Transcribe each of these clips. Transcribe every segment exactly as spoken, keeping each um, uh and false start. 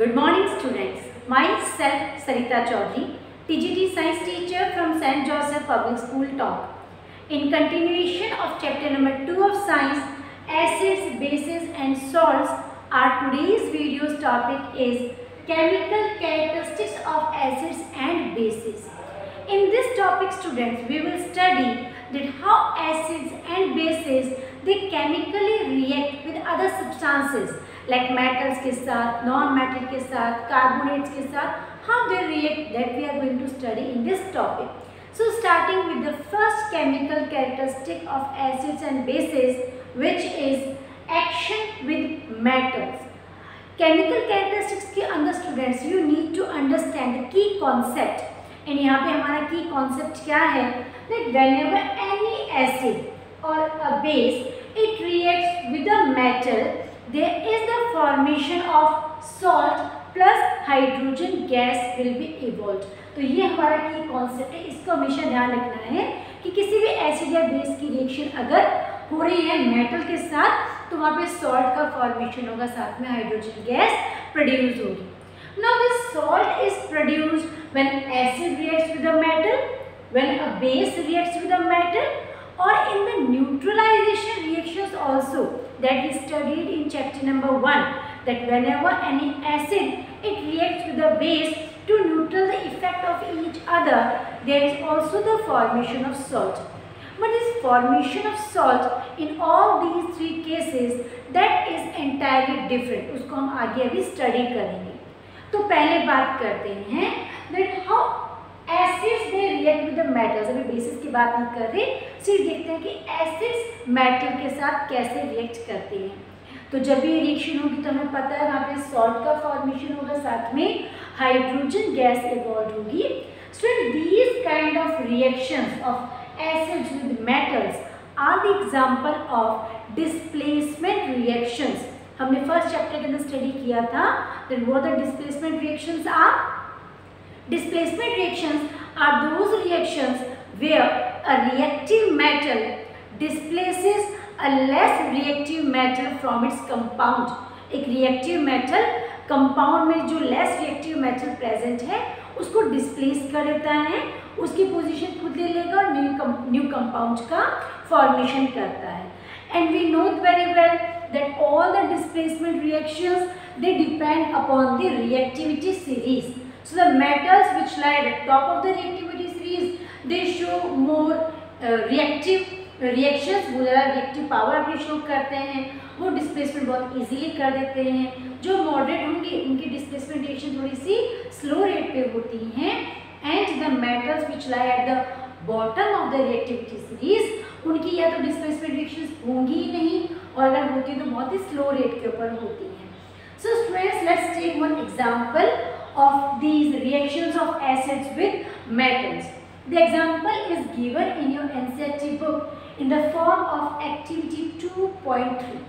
Good morning students. Myself Sarita Chaudhary, T G T Science teacher from Saint Joseph Public School Talk. In continuation of chapter number two of science, acids, bases and salts, our today's video's topic is chemical characteristics of acids and bases. In this topic students, we will study that how acids and bases they chemically react with other substances like metals के साथ, non-metal के साथ, carbonates के साथ, how they react, that we are going to study in this topic. So starting with the first chemical characteristic of acids and bases, which is action with metals. Chemical characteristics के अंदर students you need to understand the key concept. And यहाँ पे हमारा key concept क्या है? That whenever any acid or a base it reacts with a metal, there is the formation of salt plus hydrogen gas will be evolved. तो ये हमारा की concept है, इसको हमेशा ध्यान रखना है कि किसी भी एसिड या बेस की रिएक्शन अगर हो रही है मेटल के साथ तो वहाँ पे सॉल्ट का फॉर्मेशन होगा, साथ में हाइड्रोजन गैस प्रोड्यूस होगी. Now this salt is produced when acid reacts with a metal, when a base reacts with a metal, or in the neutralization reactions also that we studied in chapter number one, that whenever any acid it reacts with a base to neutral the effect of each other, there is also the formation of salt. But this formation of salt in all these three cases that is entirely different. उसको हम आगे अभी study करेंगे. तो पहले बात करते हैं that how acids they react with the metals. अभी बेसिस की बात नहीं कर रहे, सिर्फ देखते हैं कि एसिड्स मेटल के साथ कैसे रिएक्ट करते हैं. तो जब भी रिएक्शन होगी तो हमें पता है वहाँ पे सॉल्ट का फॉर्मेशन होगा, साथ में हाइड्रोजन गैस इवॉल्व होगी. Student these kind of reactions of acids with metals are the example of displacement reactions. हमने फर्स्ट चैप्टर के अंदर स्टडी किया था that what the displacement reactions are. Displacement reactions are those reactions where a reactive metal displaces a less reactive metal from its compound. एक reactive metal compound में जो less reactive metal present है उसको displace कर देता है, उसकी position खुद ले लेगा और new new compound का formation करता है. And we know very well that all the displacement reactions they depend upon the reactivity series. So the metals which lie at the top of the reactivity series, they show more uh, reactive uh, reactions, वो ज़्यादा reactive power अपनी show करते हैं, वो displacement बहुत easily कर देते हैं. जो moderate होंगी उनकी displacement reaction थोड़ी सी slow rate पे होती हैं. And the metals which lie at the bottom of the reactivity series, उनकी या तो displacement reactions होंगी ही नहीं और अगर होती तो बहुत ही slow rate के ऊपर होती हैं. So students, let's take one example of these reactions of acids with metals. The example is given in your N C E R T book in the form of activity two point three.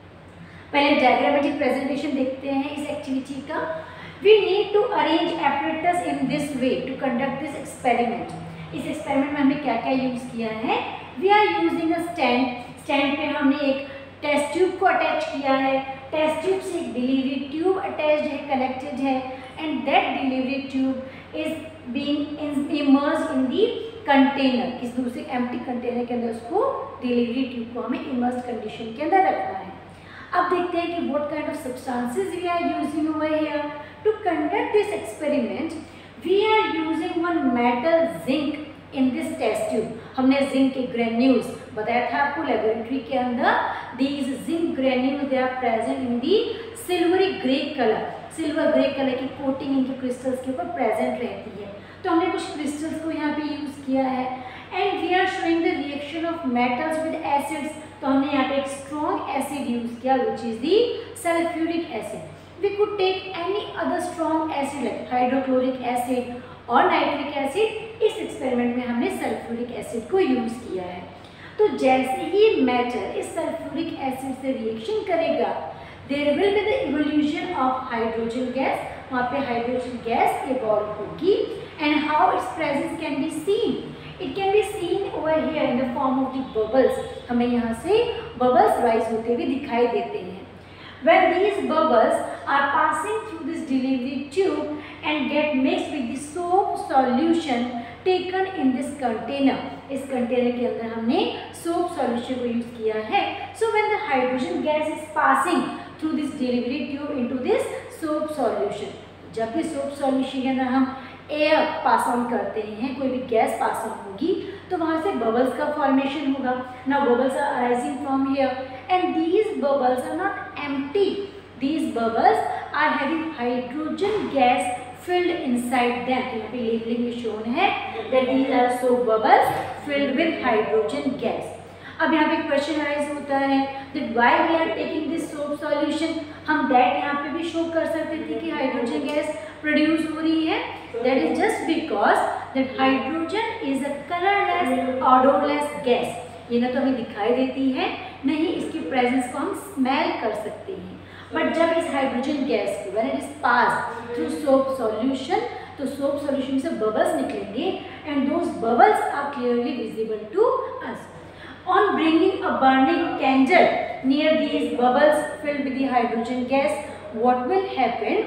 पहले diagrammatic presentation देखते हैं इस activity का. We need to arrange apparatus in this way to conduct this experiment. इस experiment में हमने क्या क्या use किया है? We are using a stand. Stand पे हमने एक टेस्ट ट्यूब को अटैच किया है. टेस्ट ट्यूब से एक डिलीवरी ट्यूब अटैच्ड है, कनेक्टेड है, and that delivery tube is being immersed in the container. किस दूसरे एम्प्टी कंटेनर के अंदर उसको डिलीवरी ट्यूब को हमें इमर्स्ड कंडीशन के अंदर रखना है. अब देखते हैं कि what kind of substances we are using over here to conduct this experiment. We are using one metal zinc in this test tube. हमने जिंक के ग्रेन्यूल्स बताया था आपको लेबोरेटरी के अंदर. These zinc granules they are present in the silvery grey colour. Silver grey colour की coating इनके crystals के ऊपर प्रेजेंट रहती है. तो हमने कुछ क्रिस्टल्स को यहाँ पे यूज़ किया है. And we are showing the reaction of metals with acids. तो हमने यहाँ पे एक स्ट्रॉन्ग एसिड यूज़ किया which is the sulphuric acid. We could take any other strong acid like hydrochloric acid और नाइट्रिक एसिड. इस एक्सपेरिमेंट में हमने सल्फ्यूरिक एसिड को यूज़ किया है. तो जैसे ही मेटल इस सल्फ्यूरिक एसिड से रिएक्शन करेगा, there will be the evolution of hydrogen gas. वहाँ पे हाइड्रोजन गैस इवॉल्व होगी. And how its presence can be seen. It can be seen over here in the form of the bubbles. हमें यहाँ से bubbles rise होते हुए दिखाई देते हैं. When these bubbles are passing through this delivery tube and get mixed with the soap solution taken in this container, इस container के अंदर हमने सोप सॉल्यूशन को यूज किया है. So when the hydrogen gas is passing through this delivery tube into this soap solution, जब भी soap solution के अंदर हम एयर पास ऑन करते हैं, कोई भी गैस पास ऑन होगी तो वहाँ से बबल्स का फॉर्मेशन होगा. Now bubbles are arising from here and these bubbles are not empty. These bubbles are having hydrogen gas filled inside them. यहाँ पे लेबलिंग में शोन है that these are soap bubbles filled with hydrogen gas. अब यहाँ पे question arise होता है that why we are taking this soap solution. हम that यहाँ पे भी शो कर सकते थे कि हाइड्रोजन गैस प्रोड्यूस हो रही है. That is just because that hydrogen is a colorless, odorless gas. ये ना तो हमें दिखाई देती है, नहीं इसकी प्रेजेंस को हम स्मेल कर सकते हैं. बट जब इस हाइड्रोजन गैस को when it is pass through soap solution, तो सोप सॉल्यूशन से बबल्स निकलेंगे and those bubbles are clearly visible to us. On bringing a burning candle near these bubbles filled with the hydrogen gas, what will happen?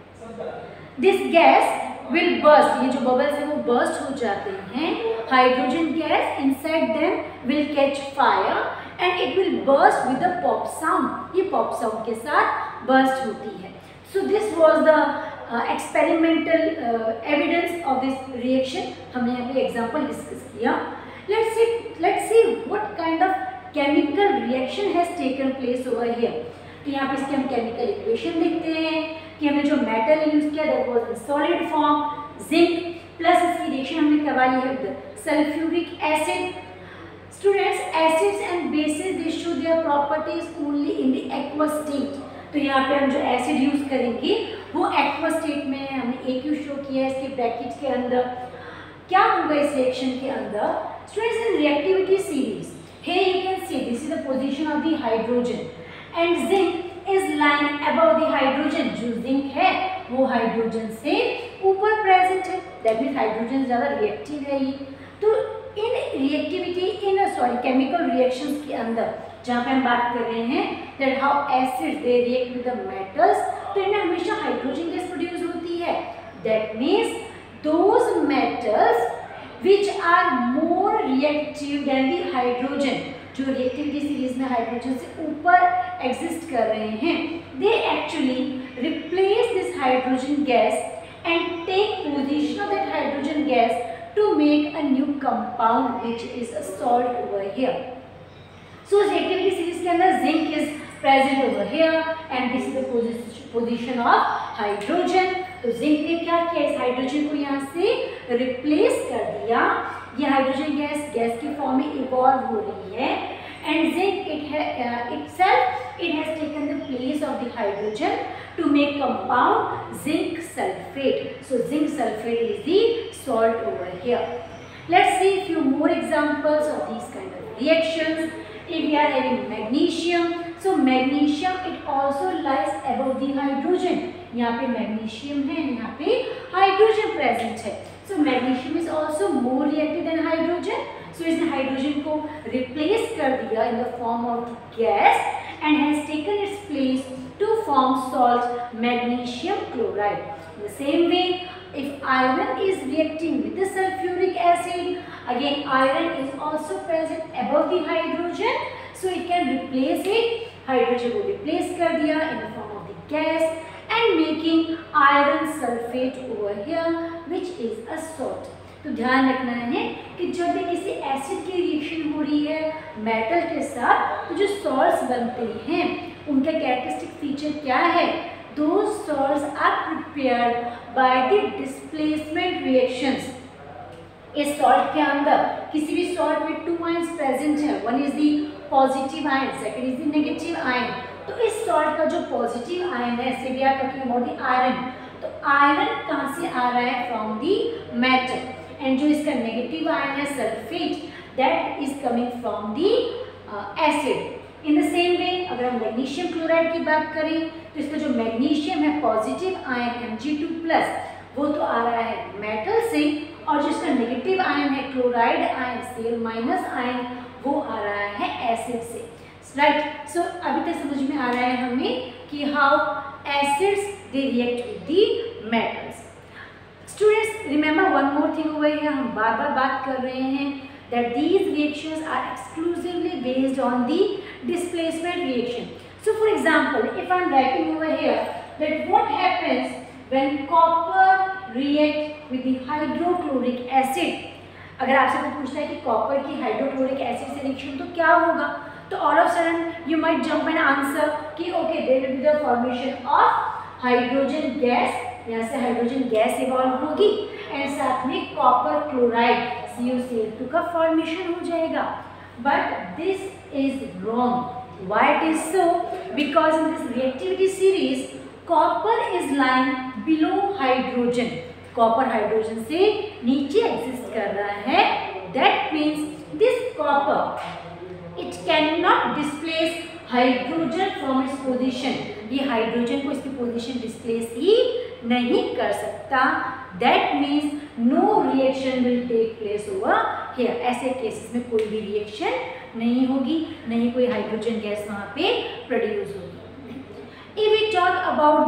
This gas will burst. ये जो bubbles हैं वो burst हो जाते हैं. Hydrogen gas inside them will catch fire and it will burst with a pop sound. ये pop sound के साथ burst होती है. So this was the uh, experimental uh, evidence of this reaction. हमने यहाँ पे example discuss किया. Let's see, let's see what kind of chemical reaction has taken place over here. तो यहाँ पे इसके हम chemical equation देखते हैं कि हमने जो metal use किया that was in solid form, zinc, plus इसकी reaction हमने करवाई है with sulfuric acid. Students, acids and bases they show their properties only in the aqueous state. तो यहाँ पे हम जो acid use करेंगे वो aqueous state में हमने A Q शो किया है इसके ब्रैकेट के अंदर. क्या होगा इस रिएक्शन के अंदर? Students, in reactivity series, here you can see this is the position of the hydrogen and zinc is lying above the hydrogen. जो zinc है वो हाइड्रोजन से ऊपर प्रेजेंट है. That means हाइड्रोजन ज़्यादा रिएक्टिव है ये. तो in reactivity in sorry chemical reactions के अंदर जहाँ पे हम बात कर रहे हैं that how acids they react with the metals, तो इनमें हमेशा हाइड्रोजन गैस प्रोड्यूस होती है. That means those metals which are more reactive than the hydrogen, जो reactivity series में हाइड्रोजन से ऊपर exist कर रहे हैं, they actually replace this hydrogen gas and take position of that hydrogen gas to make a new compound which is a salt over here. So reactivity series के अंदर zinc is present over here and this is the position position of hydrogen. तो zinc ने क्या किया, इस hydrogen को यहाँ से रिप्लेस कर दिया. ये हाइड्रोजन गैस गैस की फॉर्म में इवॉल्व हो रही है and zinc it itself it has taken the place of the hydrogen to make compound zinc sulphate. So zinc sulphate is the salt over here. Let's see few more examples of these kind of reactions. If we are having magnesium, so magnesium it also lies above the hydrogen. यहाँ पे magnesium है, यहाँ पे hydrogen present है. So magnesium is also more reactive than hydrogen. So इसने hydrogen को replace कर दिया in the form of gas and has taken its place to form salt magnesium chloride. In the same way, if iron is reacting with the sulfuric acid, again iron is also present above the hydrogen, so it can replace it. Hydrogen को replace कर दिया in the form of the gas and making iron sulfate over here, which is a salt. तो ध्यान रखना है कि जब भी किसी एसिड की रिएक्शन हो रही है मेटल के साथ, तो जो सॉल्ट्स बनते हैं उनका कैरेक्टरिस्टिक फीचर क्या है? Those salts are prepared by the displacement reactions. इस सॉल्ट के अंदर किसी भी सॉल्ट में टू आयंस प्रेजेंट है. One is the positive ion, second is the negative ion. तो इस सॉल्ट का जो पॉजिटिव आयन है, ऐसे we are talking about the iron, तो आयरन कहाँ से आ रहा है? From the metal. एंड जो इसका नेगेटिव आयन है sulphate, that is coming from the acid. In the same way अगर हम मैग्नीशियम क्लोराइड की बात करें तो इसका जो मैग्नीशियम है positive ion M G two plus, वो तो आ रहा है मेटल से, और जो इसका नेगेटिव आयन है chloride ion C L minus ion, वो आ रहा है एसिड से. राइट। सो अभी तक समझ में आ रहा है हमें कि how acids they react with the metals. Students remember one more thing over here, हम बार बार बात कर रहे हैं that these reactions are exclusively based on the displacement reaction. So for example, if I am writing over here that what happens when copper react with the hydrochloric acid, अगर आपसे कोई पूछता है कि कॉपर की हाइड्रोक्लोरिक एसिड से reaction तो क्या होगा, तो all of sudden you might jump and answer कि okay there will be the formation of hydrogen gas, यहाँ से हाइड्रोजन गैस इवॉल्व होगी एंड साथ में copper chloride C O C L two का फॉर्मेशन हो जाएगा। But this is wrong. Why it is so? Because in this reactivity series copper is lying below hydrogen, copper hydrogen से नीचे exist कर रहा है। That means this copper it can not displace hydrogen from its position, ये hydrogen को इसकी position displace ही नहीं कर सकता। That means no reaction will take place over here, ऐसे केसेस में कोई भी रिएक्शन नहीं होगी, नहीं कोई हाइड्रोजन गैस वहाँ पे प्रोड्यूस होगी। If we talk about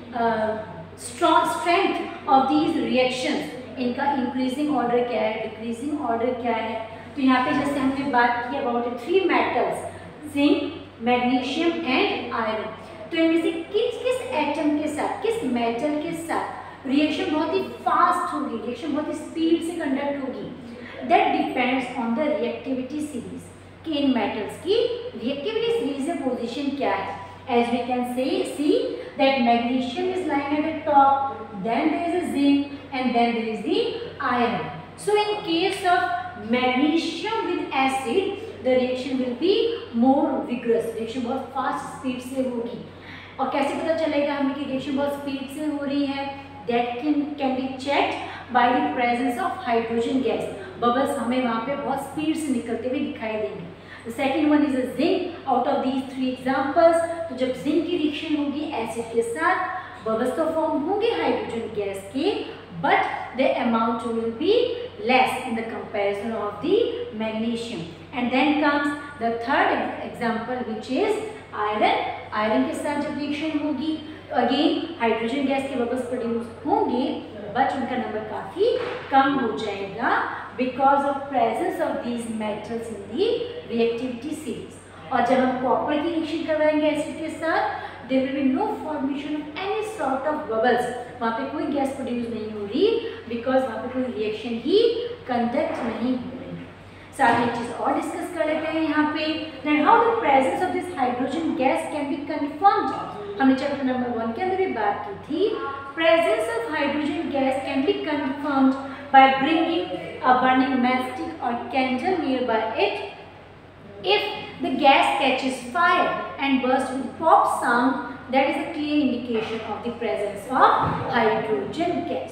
the strong strength of these reactions, इनका इंक्रीजिंग ऑर्डर क्या है, डिक्रीजिंग ऑर्डर क्या है, तो यहाँ पे जैसे हमने बात की about three metals zinc, magnesium and iron, तो इनमें से किस किस एटम के साथ, किस मेटल के साथ रिएक्शन बहुत ही फास्ट होगी, रिएक्शन बहुत ही स्पीड से कंडक्ट होगी। That depends on the reactivity series, कि इन मेटल्स की रिएक्टिविटी सीरीज में पोजीशन क्या है। As we can say see that magnesium is lying at the top, then there is a zinc and then there is the iron. So in case of magnesium with acid the reaction will be more vigorous, reaction बहुत fast speed से होगी। और कैसे पता चलेगा हमें कि reaction बहुत स्पीड से हो रही है? That can can be checked by the presence of hydrogen gas, bubbles हमें वहाँ पे बहुत स्पीड से निकलते हुए दिखाई देंगे। The second one is a zinc. Out of these three examples, तो जब जिंक की रिएक्शन होगी एसिड के साथ, बबल्स तो फॉर्म होंगे हाइड्रोजन गैस के, but the amount will be less in the comparison of the magnesium. And then comes the third example which is iron. Iron के साथ जब रिएक्शन होगी अगेन हाइड्रोजन गैस के बबल्स प्रोड्यूस होंगे, but उनका number काफ़ी कम हो जाएगा because of presence of these metals in the reactivity series. और जब हम कॉपर की रिएक्शन करवाएंगे एसिड के साथ, there will be no formation of any sort of bubbles, वहाँ पे कोई गैस प्रोड्यूस नहीं हो रही बिकॉज वहाँ पे कोई रिएक्शन ही कंडक्ट नहीं हो रही। साथ एक चीज़ और डिस्कस कर लेते हैं यहाँ पे, that how the presence of this hydrogen gas can be confirmed. हमने चैप्टर नंबर वन के अंदर भी बात की थी, presence of hydrogen gas can be confirmed by bringing a burning matchstick और candle near by it. If the gas catches fire and bursts with pop sound, that is a clear indication of the presence of hydrogen gas.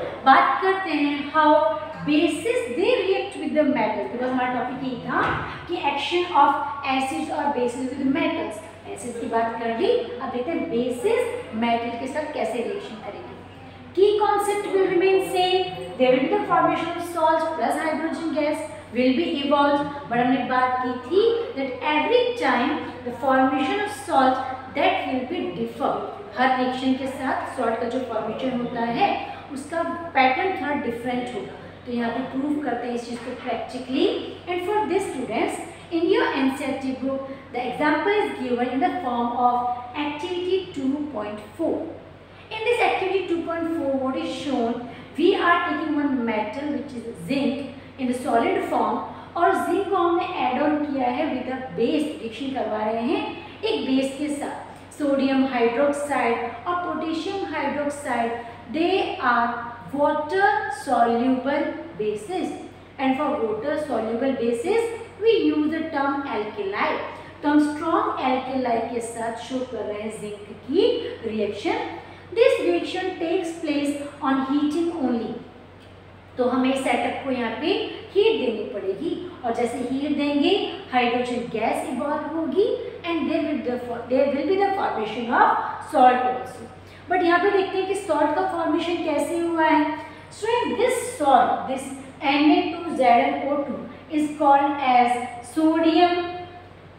बात करते हैं how bases they react with the metals, because हमारा topic यही था कि action of acids और bases with metals. Acids की बात कर ली, अब देखते हैं बेसिस मेटल के साथ कैसे रिएक्शन करेंगे। Key concept will remain same. There will be the formation of salt plus hydrogen gas will be evolved. but हमने बात की थी that every time the formation of salt that will be differ. हर reaction के साथ salt का जो formation होता है उसका पैटर्न थोड़ा डिफरेंट होगा। तो यहाँ पे प्रूव करते हैं इस चीज़ को practically. And for this students in your NCERT book the example is given in the form of activity two point four. In this activity two point four, what is shown? We are taking one metal which is zinc in the solid form, और zinc को हमने add on किया है with a base, reaction करवा रहे हैं एक base के साथ, सोडियम हाइड्रोक्साइड और potassium hydroxide. They are water soluble bases, and for water soluble bases we use the term alkali. तो हम strong alkali के साथ शो कर रहे हैं zinc की reaction. This reaction takes place on heating only. तो हमें सेटअप को यहाँ पे हीट देनी पड़ेगी, और जैसे हीट देंगे हाइड्रोजन गैस इवॉल्व होगी and there will there will be the formation of salt also. But यहाँ पे देखते हैं कि सॉल्ट का फॉर्मेशन कैसे हुआ है. So in this salt, this N A two Z N O two is called as sodium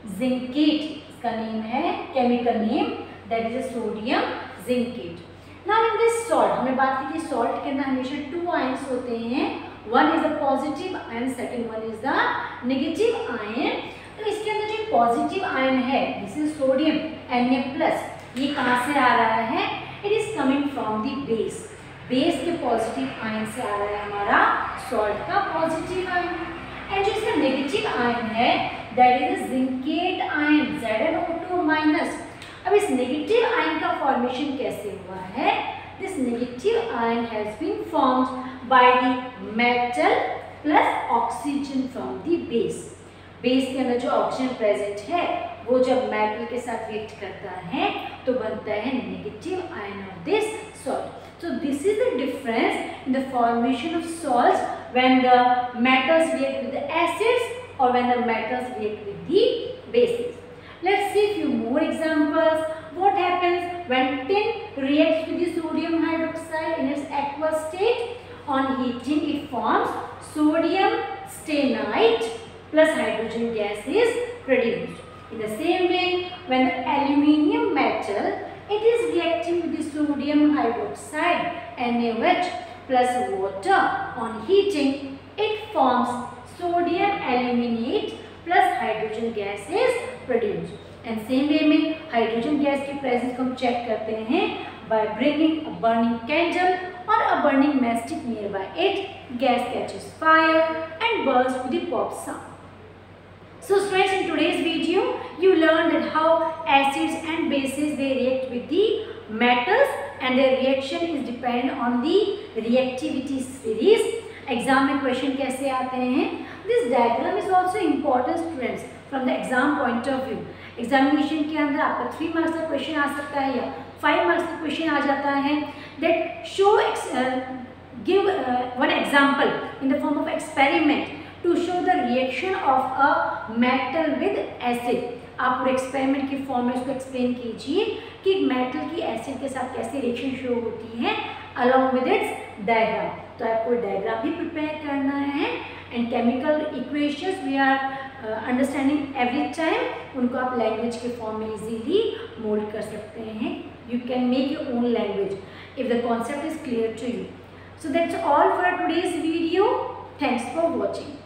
zincate, इसका नेम है, chemical name that is sodium zincate. Now in this salt, हमने बात की थी सॉल्ट के अंदर हमेशा टू आयंस होते हैं, one is the positive ion, second one is the negative ion. तो इसके अंदर जो पॉजिटिव आयन है, this is sodium Na plus, ये कहाँ से आ रहा है? It is coming from the base, base के पॉजिटिव आयन से आ रहा है हमारा सॉल्ट का पॉजिटिव आयन। एंड जो इसका नेगेटिव आयन है that is zincate ion, Z n O two minus. अब इस नेगेटिव आयन का फॉर्मेशन कैसे हुआ है? This negative ion has been formed by the metal plus oxygen from the base. Base के अंदर जो ऑक्सीजन प्रेजेंट है वो जब मेटल के साथ रिएक्ट करता है तो बनता है negative ion of this salt. So this is the difference in the formation of salts when the metals react with the acids or when the metals react with the bases. Let's see a few more examples. What happens when tin reacts with the sodium hydroxide in its aqueous state? On heating it forms sodium stannite plus hydrogen gas is produced. In the same way, when the aluminium metal it is reacting with the sodium hydroxide NaOH plus water, on heating it forms sodium aluminate plus hydrogen gas is produced. And same way में hydrogen gas की presence को हम check करते हैं by bringing a burning candle or a burning matchstick nearby it, gas catches fire and bursts with the pop sound. So students, in today's video you learned that how acids and bases they react with the metals and their reaction is dependent on the reactivity series. Exam में question कैसे आते हैं? This diagram is also important students from the exam point of view. Examination के अंदर आपका three marks का question आ सकता है या five marks का question आ जाता है। That show uh, give uh, one example in the form of experiment to show the reaction of a metal with acid. आप पूरे एक्सपेरिमेंट की फॉर्म में उसको एक्सप्लेन कीजिए कि मेटल की एसिड के साथ कैसे रिएक्शन शो होती है along with its diagram. तो आपको डायग्राम भी प्रिपेयर करना है and chemical equations we are understanding every time, उनको आप लैंग्वेज के फॉर्म में इजीली मोल्ड कर सकते हैं. You can make your own language if the concept is clear to you. So that's all for today's video. Thanks for watching.